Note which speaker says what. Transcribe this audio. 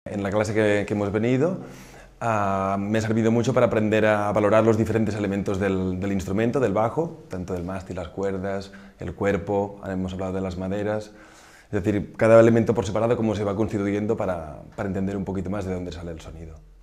Speaker 1: En la clase que hemos venido me ha servido mucho para aprender a valorar los diferentes elementos del instrumento, del bajo, tanto del mástil, las cuerdas, el cuerpo, hemos hablado de las maderas, es decir, cada elemento por separado, cómo se va constituyendo para entender un poquito más de dónde sale el sonido.